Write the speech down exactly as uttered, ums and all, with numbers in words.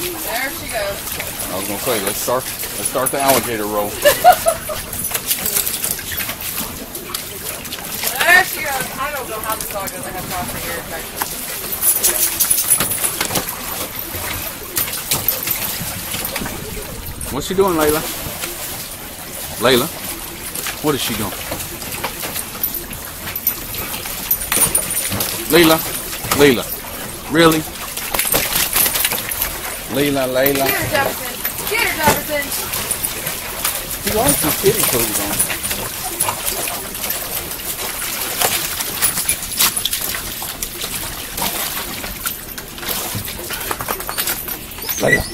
There she goes. I was gonna say, let's start let's start the alligator roll. There she goes. I don't know how this dog doesn't have prostate ear infection. What's she doing, Layla? Layla? What is she doing? Leela? Leela. Really? Leela, Layla. Get her, Jefferson. Get her, Jefferson. She likes the kitty clothes on. Layla.